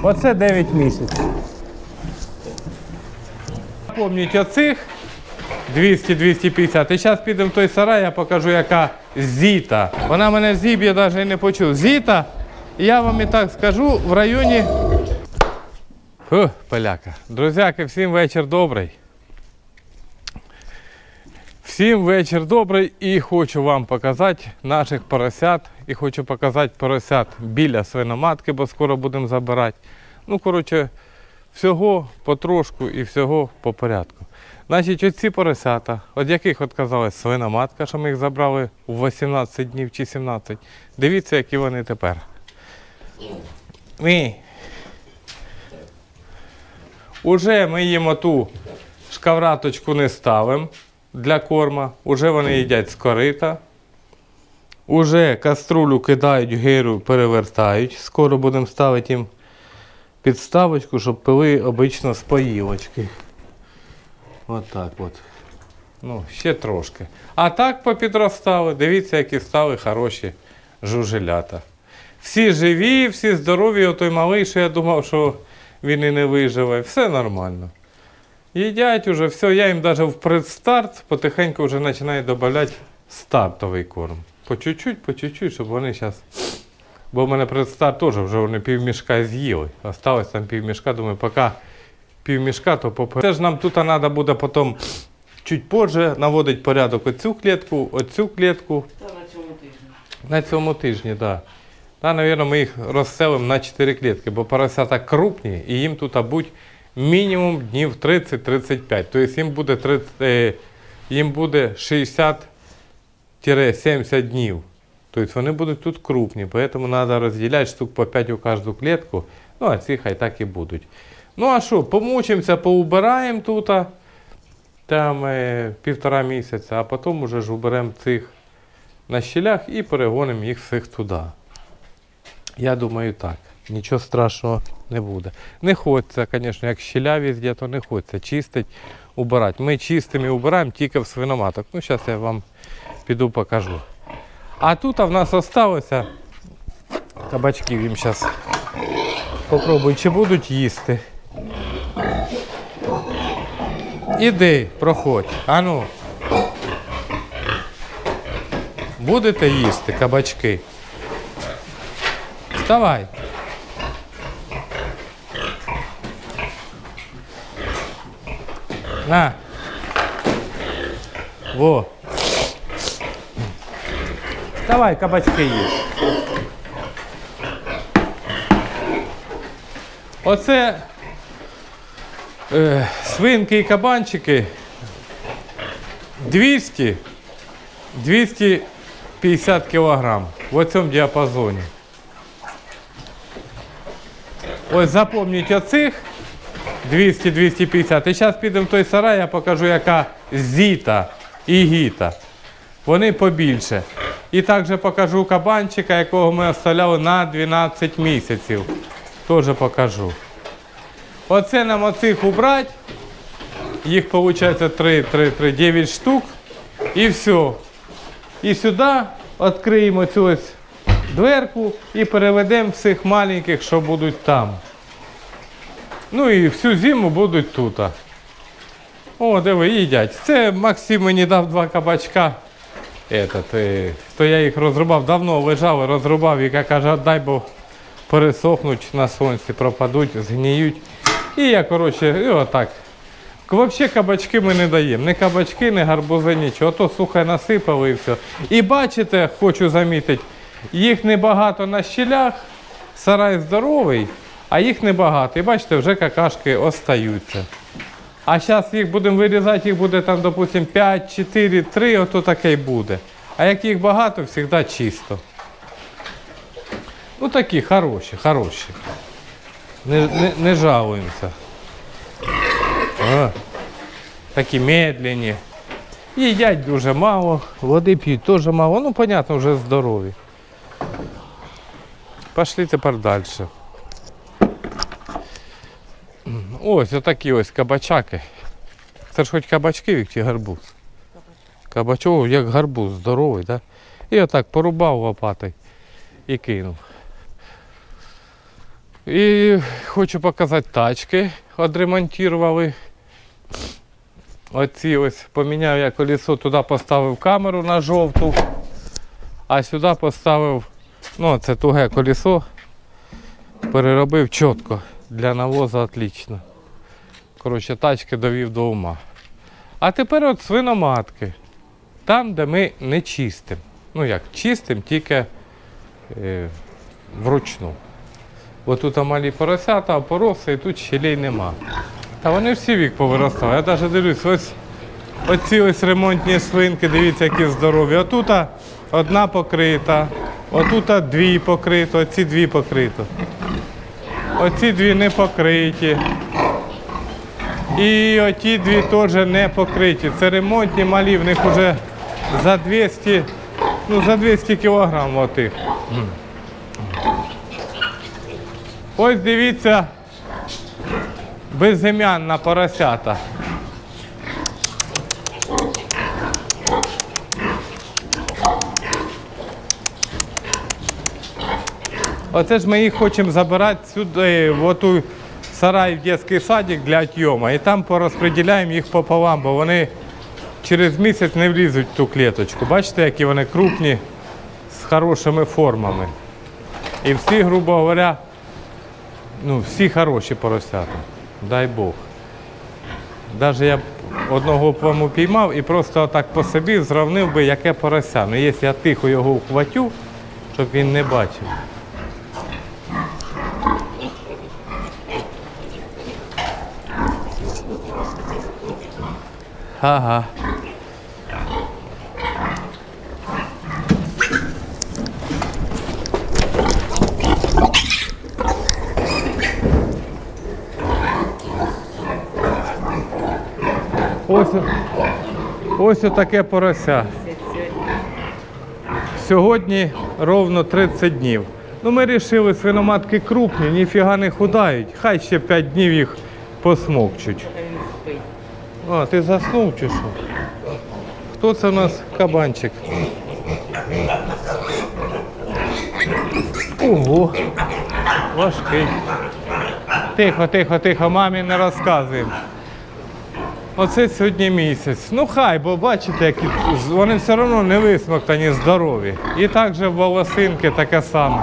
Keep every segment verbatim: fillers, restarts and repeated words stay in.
Оце дев'ять місяців. Пам'ятають оцих двісті - двісті п'ятдесят. І зараз підемо в той сарай, я покажу, яка Зіта. Вона мене зіб'є, навіть і не почув. Зіта, я вам і так скажу, в районі... Фу, поляка. Друзяки, всім вечір добрий. Всім вечір добрий і хочу вам показати наших поросят. І хочу показати поросят біля свиноматки, бо скоро будемо забирати. Ну, коротше, всього потрошку і всього по порядку. Значить, оці поросята, від яких відказалась свиноматка, що ми їх забрали в вісімнадцять днів чи сімнадцять. Дивіться, які вони тепер. Ми. Уже ми їм оту шкавраточку не ставимо для корма. Уже вони їдять з корита. Уже каструлю кидають, гирю перевертають. Скоро будемо ставити їм підставочку, щоб пили обично з поїлочки. От так от. Ну, ще трошки. А так попідростали. Дивіться, які стали хороші жужелята. Всі живі, всі здорові. Отой малий, що я думав, що він і не виживе. Все нормально. Їдять уже, все. Я їм навіть в предстарт потихеньку вже починаю додавати стартовий корм. По чуть-чуть, по чуть-чуть, щоб вони зараз... Бо в мене предстарт теж вже вони півмішка з'їли. Осталось там півмішка, думаю, поки півмішка, то поперед. Це ж нам тут треба буде потім чуть позже наводити порядок оцю клітку, оцю клітку. Та на цьому тижні. На цьому тижні, так. Да. Та, мабуть, ми їх розселимо на чотири клітки, бо поросята крупні і їм тут будь мінімум днів тридцять - тридцять п'ять. Тобто їм буде, тридцять, їм буде шістдесят - сімдесят днів. Тобто вони будуть тут крупні, тому треба розділяти штук по п'ять у кожну клітку, ну а ці хай так і будуть. Ну а що, помучимося, поубираємо тут там е, півтора місяця, а потім вже ж уберемо цих на щілях і перегонимо їх всіх туди. Я думаю так, нічого страшного не буде. Не хочеться, звісно, як щіля везде, то не хочеться чистити, убирати. Ми чистимо і убираємо тільки в свиноматок. Ну зараз я вам піду покажу. А тут в нас залишилося кабачків, їм зараз попробуй, чи будуть їсти. Іди, проходь. Ану. Будете їсти кабачки? Вставай. На. Во. Давай, кабачки їж. Оце е, свинки і кабанчики двісті - двісті п'ятдесят кілограм в цьому діапазоні. Ось запам'ятайте оцих двісті - двісті п'ятдесят. І зараз підемо в той сарай, я покажу, яка Зіта і Гіта. Вони побільше. І також покажу кабанчика, якого ми оставляли на дванадцять місяців. Теж покажу. Оце нам оцих убрати. Їх виходить три, три, три, дев'ять штук. І все. І сюди відкриємо цю ось дверку і переведемо всіх маленьких, що будуть там. Ну і всю зиму будуть тут. О, диви, їдять. Це Максим мені дав два кабачка. Этот, то я їх розрубав, давно лежав, розрубав, і каже, дай, бо пересохнуть на сонці, пропадуть, згніють. І я, коротше, і отак. Взагалі кабачки ми не даємо. Ні кабачки, ні гарбузи, нічого. То сухе насипали і все. І бачите, хочу замітити, їх небагато на щілях, сарай здоровий, а їх небагато. І бачите, вже какашки остаються. А зараз їх будемо вирізати, їх буде там, допустимо, п'ять, чотири, три, ото таке й буде. А як їх багато, завжди чисто. Ну такі хороші, хороші. Не, не, не жалуємося. О, такі медленні. Їдять дуже мало, води п'ють теж мало. Ну, понятно, вже здорові. Пішли тепер далі. Ось отакі ось кабачаки. Це ж хоч кабачки, чи гарбуз? Кабачок, як гарбуз, здоровий, так? І отак порубав лопатою і кинув. І хочу показати тачки, відремонтували. Оці ось поміняв я колесо, туди поставив камеру на жовту, а сюди поставив, ну це туге колесо, переробив чітко, для навозу отлично. Коротше, тачки довів до ума. А тепер от свиноматки, там де ми не чистимо. Ну як, чистимо тільки е, вручну. Бо тут малі поросята, опороси і тут щелей нема. Та вони всі вік повиростали. Я навіть дивлюсь, ось оці ось ремонтні свинки, дивіться, які здорові. Отут одна покрита, отут дві покрито, оці дві покрито. Оці дві не покриті. І оті дві теж не покриті. Це ремонтні малі, в них вже за двісті, ну за двісті кілограм отих. Ось дивіться, безім'янна поросята. Оце ж ми їх хочемо забирати сюди, в оту сарай в дитячий садик для отйому. І там порозподіляємо їх пополам, бо вони через місяць не влізуть в ту клеточку. Бачите, які вони крупні, з хорошими формами. І всі, грубо говоря, ну, всі хороші поросята. Дай Бог. Навіть я одного по-моєму піймав і просто отак по собі зрівнив би, яке порося. Ну, якщо я тихо його ухватю, щоб він не бачив. Ага. Ось, ось отаке порося. Сьогодні ровно тридцять днів. Ну ми вирішили, свиноматки крупні, ніфіга не худають. Хай ще п'ять днів їх посмокчуть. А, ти заснув чи що? Хто це у нас кабанчик? Ого, важкий. Тихо, тихо, тихо, мамі не розказуємо. Оце сьогодні місяць. Ну хай, бо бачите, які вони все одно не висмоктані, здорові. І так же волосинки таке саме.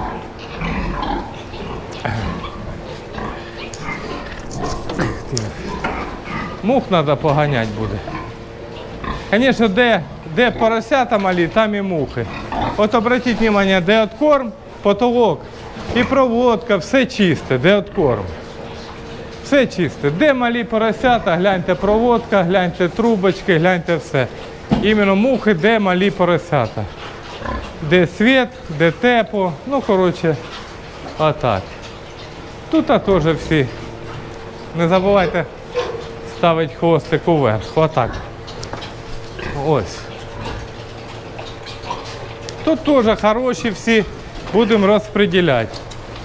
Мух треба поганяти буде. Звісно, де, де поросята малі, там і мухи. От обратіть увагу, де откорм, потолок і проводка, все чисте, де откорм. Все чисте. Де малі поросята, гляньте проводка, гляньте трубочки, гляньте все. Іменно мухи, де малі поросята. Де світ, де тепло, ну коротше, отак. Тут теж всі. Не забувайте ставити хвостик уверх, отак. Ось. Тут теж хороші всі, будемо розподіляти.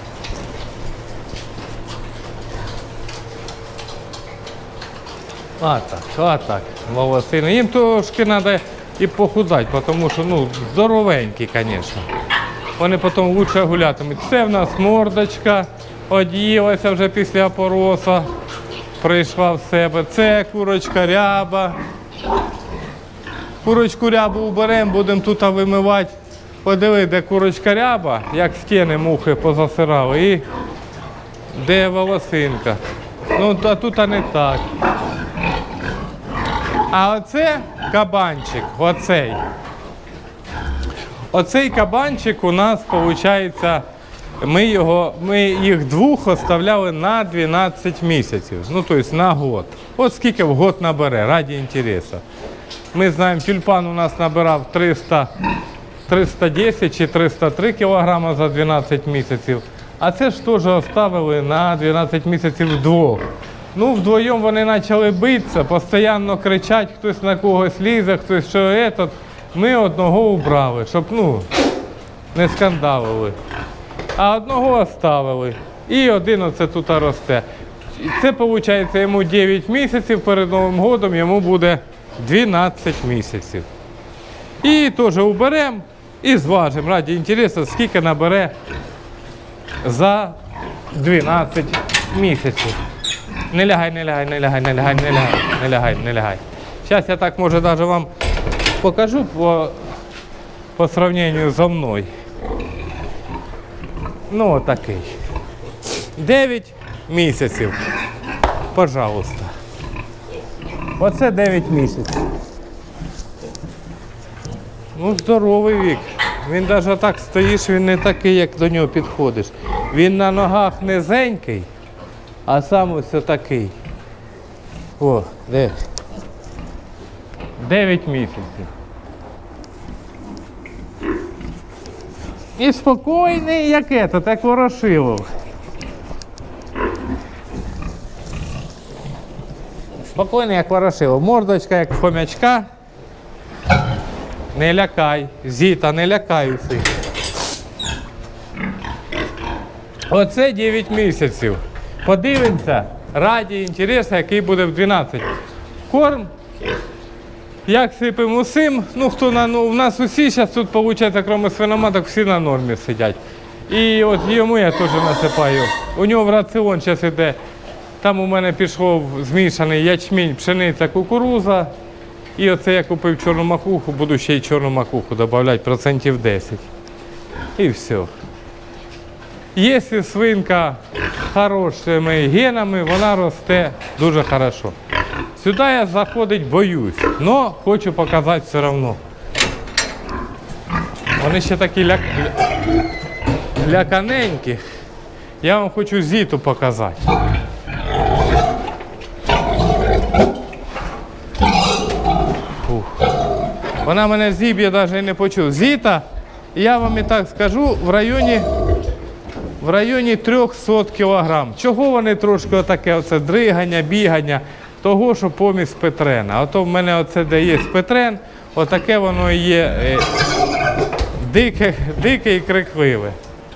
А так, а так, волосини. Їм трошки треба і похудати, тому що, ну, здоровенькі, звісно. Вони потім краще гулятимуть. Це в нас мордочка, оділася вже після опороса, прийшла в себе. Це курочка ряба. Курочку рябу уберемо, будемо тут вимивати. Подиви, де курочка ряба, як стіни мухи позасирали, і де волосинка. Ну, а тут не так. А оце кабанчик, оцей. Оцей кабанчик у нас, виходить, ми, його, ми їх двох оставляли на дванадцять місяців, ну, тобто на год. От скільки в год набере, раді інтересу. Ми знаємо, тюльпан у нас набирав триста, триста десять чи триста три кілограми за дванадцять місяців. А це ж теж оставили на дванадцять місяців вдвох. Ну, вдвоєм вони почали битися, постійно кричать, хтось на когось лізе, хтось що этот. Ми одного убрали, щоб, ну, не скандалили. А одного оставили. І один оце тут росте. Це, виходить, йому дев'ять місяців, перед Новим годом йому буде дванадцять місяців. І теж уберемо і зважимо, раді інтересу, скільки набере за дванадцять місяців. Не лягай, не лягай, не лягай, не лягай, не лягай, не лягай, не лягай. Зараз я так, може, навіть вам покажу по, по сравнению зо мною. Ну, отакий. дев'ять місяців. Пожалуйста. Оце дев'ять місяців. Ну, здоровий вік. Він навіть так стоїш, він не такий, як до нього підходиш. Він на ногах низенький, а сам ось такий. О, де? дев'ять місяців. І спокійний, як ето, як Ворошилов. Спокійний, як Ворошилов. Мордочка, як хомячка. Не лякай. Зіта, не лякай усіх. Оце дев'ять місяців. Подивимося, раді інтересу, який буде в дванадцять. Корм. Як сипемо усім, ну хто на, ну, у нас усі зараз тут, виходить, крім свиноматок, всі на нормі сидять. І от йому я теж насипаю. У нього в раціон зараз йде, там у мене пішов змішаний ячмінь, пшениця, кукуруза. І оце я купив чорну макуху, буду ще й чорну макуху додавати, процентів десять. І все. Якщо свинка хорошими генами, вона росте дуже хорошо. Сюди я заходить боюсь, але хочу показати все одно. Вони ще такі ля... ляканенькі. Я вам хочу зіту показати. Ух. Вона мене зіб'є, навіть не почув. Зіта, я вам і так скажу, в районі, в районі триста кілограм. Чого вони трошки отаке, оце дригання, бігання? Того, що помість Петрена. Ото в мене оце, де є Петрен, отаке воно і є е, дике, дике і крикливе.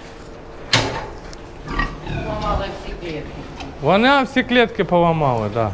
Поламали всі клітки. Вона всі клітки поламала, так. Да.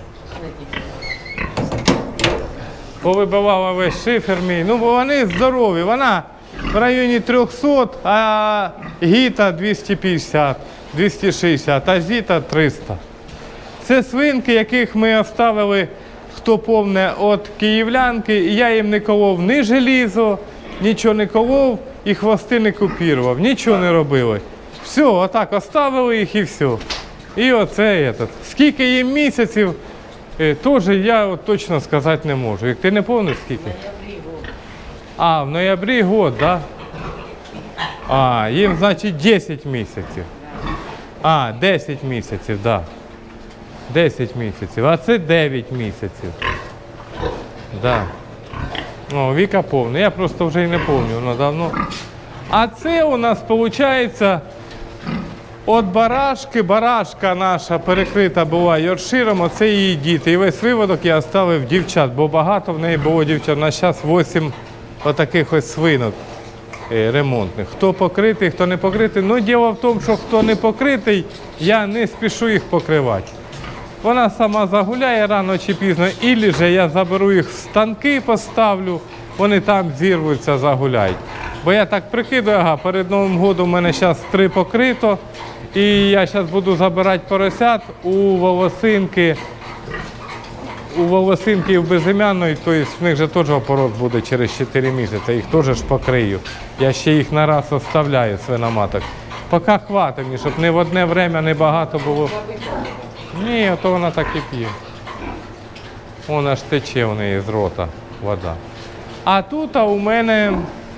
Повибивала весь шифер мій. Ну, бо вони здорові. Вона в районі триста, а гіта двісті п'ятдесят, двісті шістдесят, а зіта триста. Це свинки, яких ми оставили, хто повне, від київлянки, і я їм не колов ні желізо, нічого не колов, і хвости не купірував, нічого не робили. Все, отак оставили їх і все. І оце, этот. Скільки їм місяців, е, теж я от точно сказати не можу. Як ти не пам'ятаєш скільки? А, в ноябрі год, так? Да? А, їм, значить, десять місяців. А, десять місяців, так. Да. десять місяців, а це дев'ять місяців. Да. О, Віка повна. Я просто вже і не пам'ятаю, воно давно. А це у нас, виходить, от барашки, барашка наша перекрита була йоркширом, оце її діти. І весь виводок я оставив дівчат, бо багато в неї було дівчат. У нас зараз вісім отаких ось свинок ремонтних. Хто покритий, хто не покритий. Ну, діло в тому, що хто не покритий, я не спішу їх покривати. Вона сама загуляє рано чи пізно, ілі же я заберу їх в станки, поставлю, вони там зірвуться, загуляють. Бо я так прикидаю, ага, перед Новим годом у мене зараз три покрито, і я зараз буду забирати поросят у волосинки, у волосинки і в безім'яної, тобто в них же теж опорот буде через чотири місяці, їх теж ж покрию. Я ще їх на раз оставляю, свиноматок. Поки хватить мені, щоб не в одне время не багато було. Ні, то вона так і п'є. Вона ж тече у неї з рота вода. А тут а у мене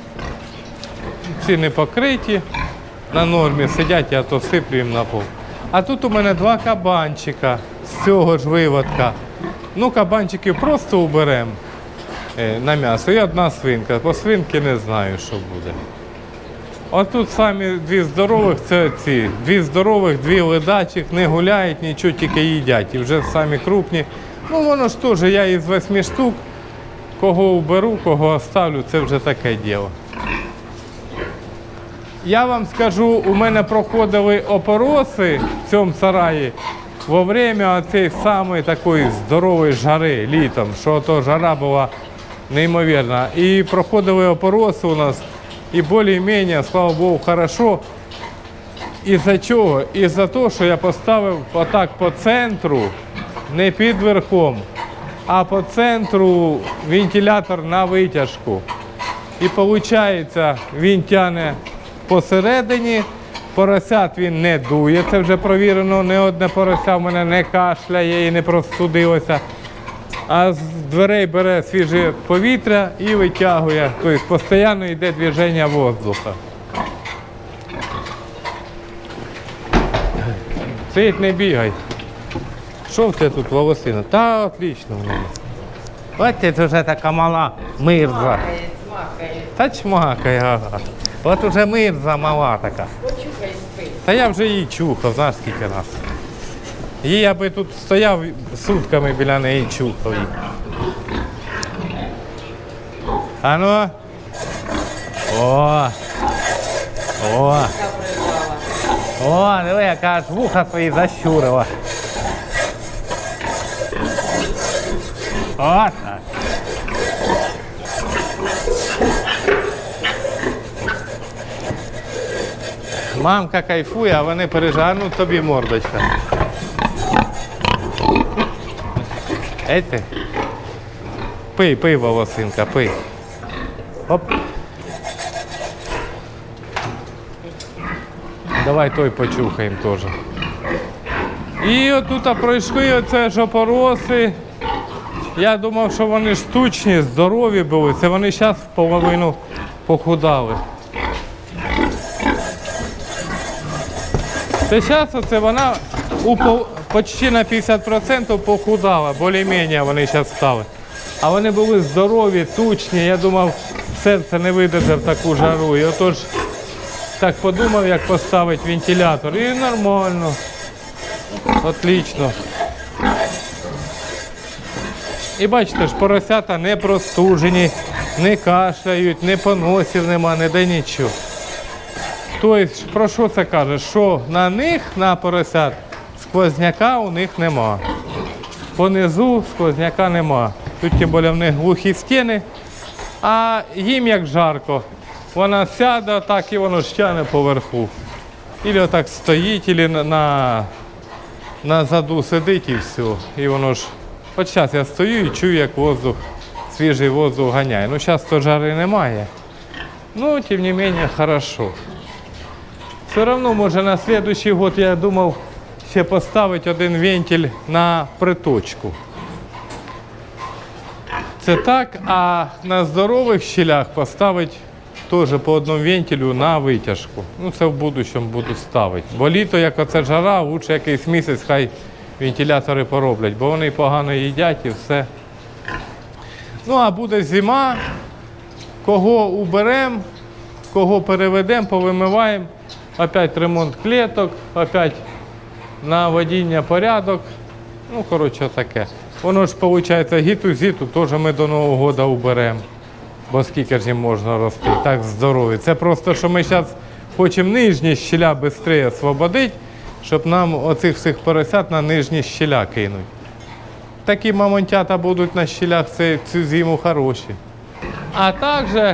ці не покриті, на нормі сидять, я то сиплю їм на пол. А тут у мене два кабанчика з цього ж виводка. Ну, кабанчиків просто уберемо на м'ясо. І одна свинка. По свинки не знаю, що буде. От тут самі дві здорових, це ці, дві здорових, дві ледачих, не гуляють, нічого, тільки їдять. І вже самі крупні. Ну, воно ж теж, я із восьми штук, кого уберу, кого оставлю, це вже таке діло. Я вам скажу, у мене проходили опороси в цьому сараї во время цієї самої такої здорової жари літом, що то жара була неймовірна. І проходили опороси у нас. І більш-менш, слава Богу, хорошо. із-за чого? Із-за того, що я поставив отак по центру, не під верхом, а по центру вентилятор на витяжку. І виходить, він тягне посередині, поросят він не дує, це вже провірено, не одне порося в мене не кашляє і не простудилося. А з дверей бере свіже повітря і витягує, тобто постійно йде движення воздуха. Цить, не бігай. Що в тебе тут волосина? Та отлично в мене. Ось ти вже така мала мирза. Смакає, смакає. Та чмакає, ага. От уже мирза мала така. Почухай спить. Та я вже її чухав, знаєш скільки раз. Їй я би тут стояв сутками біля неї і чухав її. А ну. О! О! Така прибрала. О, диви, яка аж вуха свої защурила. О, так. Мамка кайфує, а вони пережарнуть тобі мордочка. Ей ти. Пий, пий, волосинка, пий. Оп. Давай той почухаємо теж. І отут пройшли оце жопороси. Я думав, що вони штучні, здорові були. Це вони зараз в половину похудали. Це зараз оце вона у пол, почти на п'ятдесят відсотків похудала, більш-менш вони зараз стали. А вони були здорові, тучні, я думав, серце не видержав таку жару. І отож так подумав, як поставити вентилятор. І нормально. Отлично. І бачите ж, поросята не простужені, не кашляють, не поносів нема, ніде нічого. Тобто, про що це каже? Що на них, на поросят, сквозняка у них нема. Понизу сквозняка нема. Тут тим більше в них глухі стіни, а їм як жарко. Вона сяде так і воно щане поверху. Ілі отак стоїть, ілі на, на, на заду сидить і все. І воно ж, от зараз я стою і чую, як воздух, свіжий воздух ганяє. Ну зараз то жари немає. Ну, тим не менше, хорошо. Все одно, може, на наступний год я думав ще поставити один вентиль на приточку. Це так, а на здорових щелях поставити теж по одному вентилю на витяжку. Ну, це в будущому буду ставити. Бо літо, як оце жара, лучше якийсь місяць хай вентилятори пороблять, бо вони погано їдять і все. Ну, а буде зима, кого уберемо, кого переведемо, повимиваємо. Опять ремонт клеток, опять наводіння порядок. Ну, коротше, таке. Воно ж, виходить, гіту-зіту теж ми до Нового року уберемо. Бо скільки ж їм можна рости, так здорові. Це просто, що ми зараз хочемо нижні щеля швидше освободити, щоб нам оцих всіх поросят на нижні щеля кинуть. Такі мамонтята будуть на щелях цю зиму хороші. А також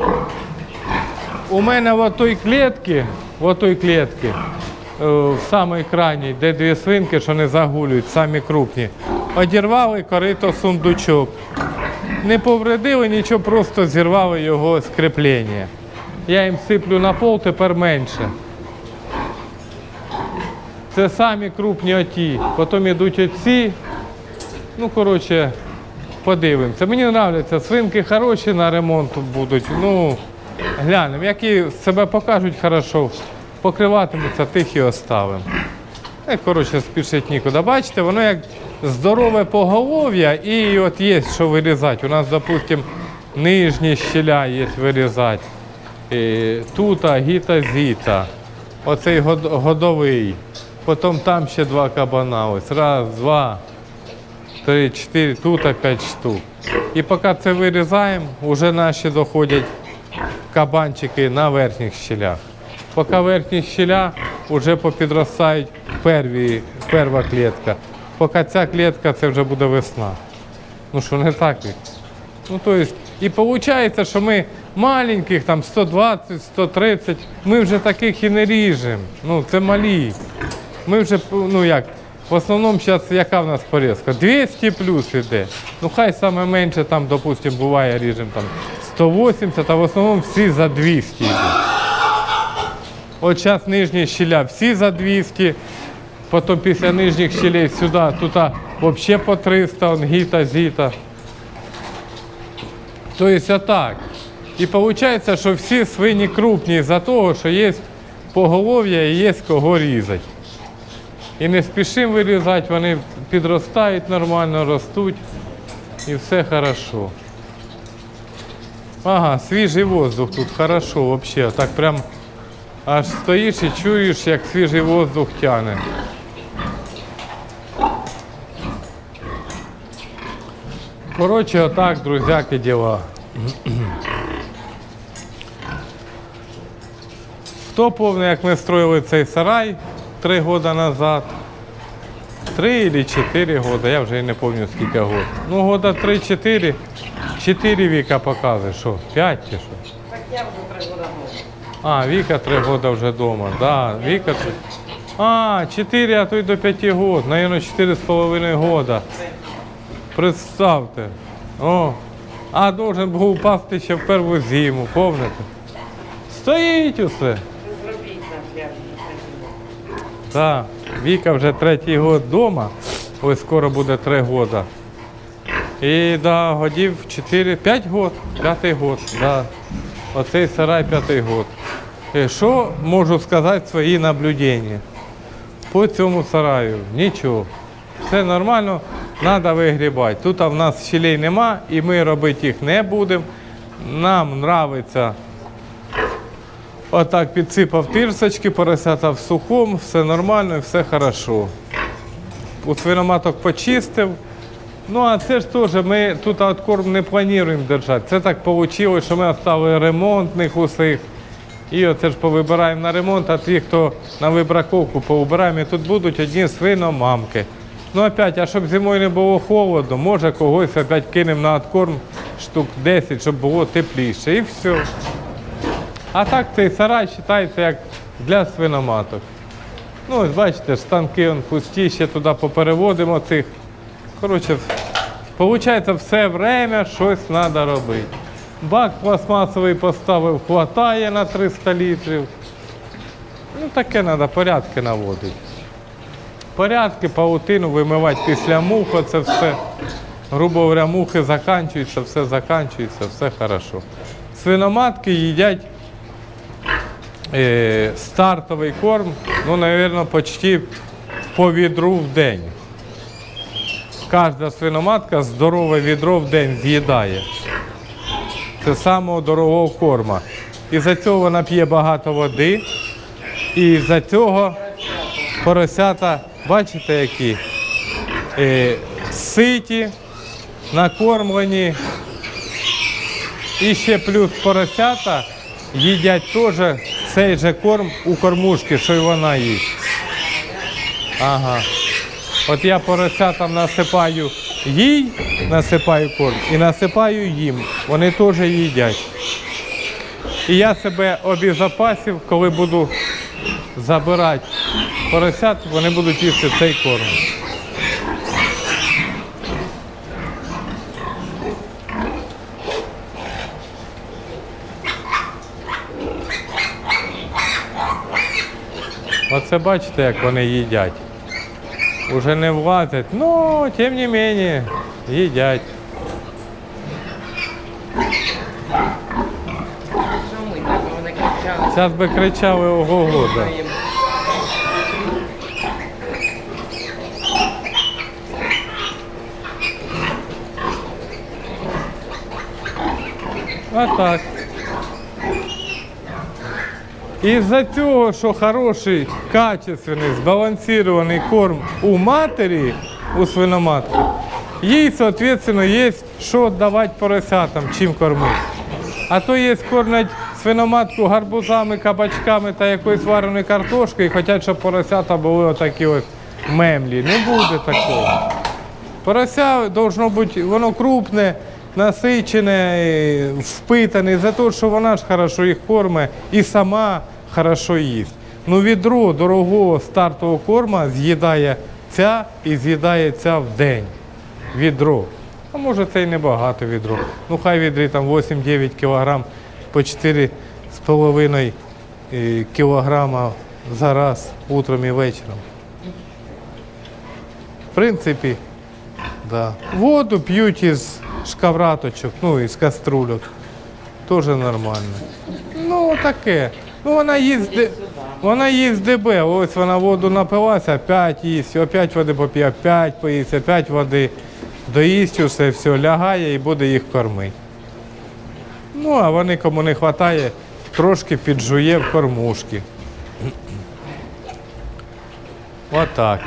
у мене в отой клітці, в отой клітці, в самій крайній, де дві свинки, що не загулюють, самі крупні, одірвали корито сундучок. Не повредили нічого, просто зірвали його з кріплення. Я їм сиплю на пол, тепер менше. Це самі крупні оті. Потім йдуть оці. Ну, коротше, подивимося. Мені подобається, свинки хороші на ремонт будуть. Ну, глянемо, які себе покажуть хорошо, покриватимуться, тих і оставимо. І, коротше, спішить нікуди. Бачите, воно як здорове поголов'я і от є, що вирізати. У нас, допустим, нижні щеля є вирізати. І тут гіта-зіта, оцей год, годовий. Потім там ще два кабана. Ось. Раз, два, три, чотири, тут п'ять штук. І поки це вирізаємо, вже наші доходять кабанчики на верхніх щелях. Поки верхні щеля вже попідростають перві, перша клітка. Поки ця клітка, це вже буде весна. Ну що, не так? Ну, то есть, І виходить, що ми маленьких, там сто двадцять, сто тридцять, ми вже таких і не ріжемо. Ну, це малі. Ми вже, ну як, в основному зараз яка в нас порізка? двісті плюс іде. Ну хай саме менше там, допустим, буває, ріжемо там сто вісімдесят, а в основному всі за двісті йдуть. От зараз нижні щеля всі за двісті, потім після нижніх щелей сюди, тут взагалі по триста, он гіта, зіта. Тобто отак. І виходить, що всі свині крупні за того, що є поголов'я і є кого різати. І не спішимо вирізати, вони підростають нормально, ростуть і все хорошо. Ага, свіжий воздух тут хорошо взагалі. Так прям аж стоїш і чуєш, як свіжий воздух тягне. Коротше, отак, друзяки, діла. Хто пам'ятає, як ми строїли цей сарай три роки назад? Три або чотири роки, я вже не пам'ятаю скільки років. Ну, года три-чотири, чотири Віка показує, що, п'ять чи що? Так я вже три роки вдома. А, Віка три роки вже вдома, да, Віка три. А, чотири, а то й до п'яти років, навіть чотири з половиною роки. Представте. О, а должен був упасти ще в першу зиму, пам'ятаєте? Стоїть усе. Зробіть нам пляж. Так, Віка вже третій год вдома, ось скоро буде три роки. І да, годів чотири-п'ять год, п'ятий год, да. Оцей сарай п'ятий год. І що можу сказати свої наблюдення по цьому сараю? Нічого. Все нормально, треба вигрібати. Тут в нас щелей нема і ми робити їх не будемо. Нам подобається. Отак підсипав тирсочки, поросята в сухому, все нормально і все хорошо. У свиноматок почистив. Ну а це ж теж, ми тут откорм не плануємо держати. Це так вийшло, що ми оставили ремонтних усіх. І оце ж повибираємо на ремонт, а ті, хто на вибраковку повибираємо, і тут будуть одні свиномамки. Ну опять, а щоб зимою не було холодно, може когось опять кинемо на откорм штук десять, щоб було тепліше. І все. А так цей сарай вважається як для свиноматок. Ну ось бачите, станки он пусті, ще туди попереводимо цих. Коротше, виходить, все время щось треба робити. Бак пластмасовий поставив, хватає на триста літрів. Ну таке треба, порядки наводити. Порядки, паутину вимивати після мух, оце все. Грубо говоря, мухи закінчуються, все закінчується, все хорошо. Свиноматки їдять е, стартовий корм, ну, мабуть, почти по відру в день. Кожна свиноматка здорове відро в день з'їдає. Це самого дорогого корма. І за цього вона п'є багато води. І за цього поросята, бачите, які е, ситі, накормлені. І ще плюс поросята їдять теж цей же корм у кормушки, що й вона їсть. Ага. От я поросятам насипаю їй, насипаю корм і насипаю їм. Вони теж їдять. І я себе обезопасив, коли буду забирати поросят, вони будуть їсти цей корм. Оце бачите, як вони їдять. Уже не влазять, но тим не менше їдять. Що ми так, вони кричали? Зараз би кричали ого-го. Да. А так. Із-за цього, що хороший, качественний, збалансований корм у матері, у свиноматки, їй, соответственно, є що давати поросятам, чим кормити. А то є кормлять свиноматку гарбузами, кабачками та якоюсь вареною картошкою і хочуть, щоб поросята були отакі ось мемлі. Не буде такого. Порося должно бути, воно крупне, насичене, впитаний, за те, що вона ж хорошо їх кормить і сама хорошо їсть. Ну відро дорогого стартового корма з'їдає ця і з'їдає ця в день. Відро. А може це і небагато відро. Ну хай відрі там вісім-дев'ять кілограм по чотири з половиною кілограма за раз утром і вечором. В принципі, да. Воду п'ють із шкавраточок, ну із каструльок. Теж нормально. Ну таке. Ну вона їсть, де- вона їсть ДБ. Ось вона воду напилася, опять їсть, опять води поп'є, опять поїсть, опять води. Доїсть усе, все, лягає і буде їх кормити. Ну, а вони, кому не вистачає, трошки піджує в кормушки. Отак.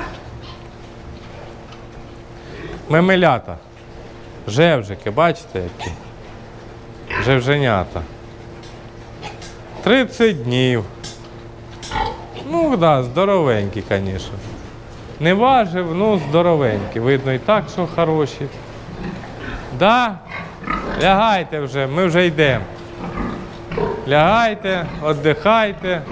Мемелята. Жевжики, бачите які? Жевженята. тридцять днів. Ну, так, да, здоровенькі, звісно. Не важив, ну здоровенькі. Видно і так, що хороші. Да? Лягайте вже, ми вже йдемо. Лягайте, віддихайте.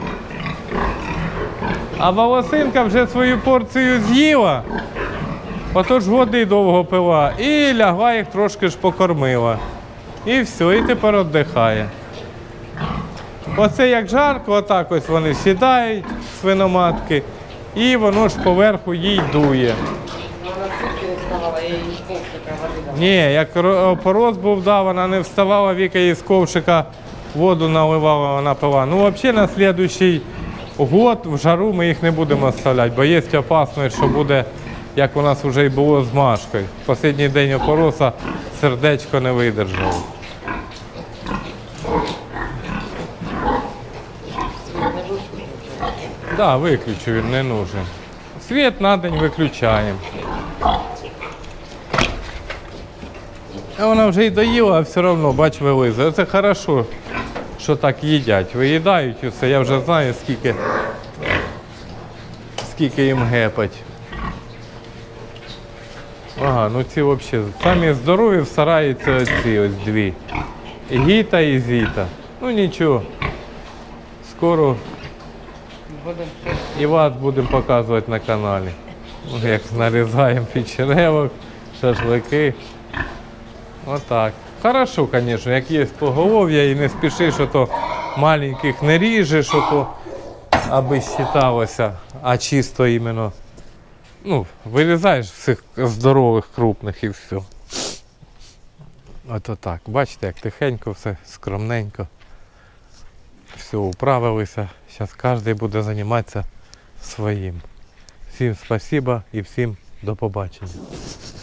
А волосинка вже свою порцію з'їла, отож води довго пила і лягла їх трошки ж покормила. І все, і тепер віддихає. Оце як жарко, отак ось вони сідають, свиноматки, і воно ж поверху їй дує. Вона сутки не вставала, я їй з ковшика води дала. Ні, як ро- опороз був, да, вона не вставала, Віка їй з ковшика воду наливала, вона пила. Ну, взагалі, на слідуючий год в жару ми їх не будемо оставляти, бо є опасність, що буде, як у нас вже і було з Машкою. Останній день опороса сердечко не видержало. Так, да, виключу, він не нужен. Світ на день виключаємо. А вона вже й доїла, а все одно, бач, вилизує. Це хорошо, що так їдять. Виїдають усе, я вже знаю, скільки, скільки їм гепать. Ага, ну ці взагалі, самі здорові в сараї це оці ось дві. Гіта і Зіта. Ну нічого, скоро Будемо все. і вас будемо показувати на каналі. Ну, як нарізаємо печеревок, шашлики. Отак. Хорошо, звісно, як є поголов'я і не спіши, що то маленьких не ріжеш, що то аби считалося, а чисто іменно. Ну, вирізаєш всіх здорових, крупних і все. Ото так. Бачите, як тихенько все, скромненько. Все, управилися. Зараз кожен буде займатися своїм. Всім спасибо і всім до побачення.